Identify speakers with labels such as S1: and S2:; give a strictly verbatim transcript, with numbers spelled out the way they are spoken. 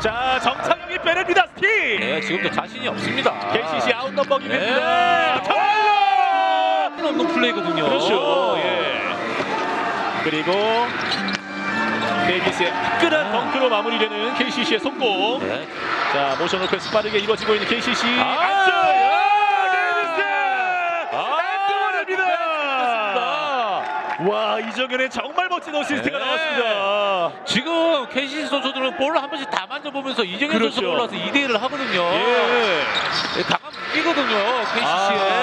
S1: 자, 정창영이 빼냅니다. 스틱.
S2: 네, 지금도 자신이 없습니다.
S1: 케이씨씨 아웃 넘버기
S2: 네.
S1: 됩니다.
S2: 자신 없는 플레이거든요.
S1: 그렇죠. 예. 그리고 데이비스의 화끈한
S2: 아.
S1: 덩크로 마무리되는 케이씨씨의 속공.
S2: 네.
S1: 자, 모션 오크스 빠르게 이루어지고 있는 케이씨씨.
S2: 아,
S1: 안쪽!
S2: 야!
S1: 데이비스!
S2: 아,
S1: 안쪽입니다. 와, 이정현의 정말 멋진 어시스트가
S2: 네.
S1: 나왔습니다.
S2: 지금 케이씨씨 선수들은 볼을 한 번씩 다 만져보면서 이정현
S1: 그렇죠.
S2: 선수가 올라와서 이 대 일을 하거든요.
S1: 예.
S2: 네, 강한 무기거든요, 케이씨씨에.
S1: 아,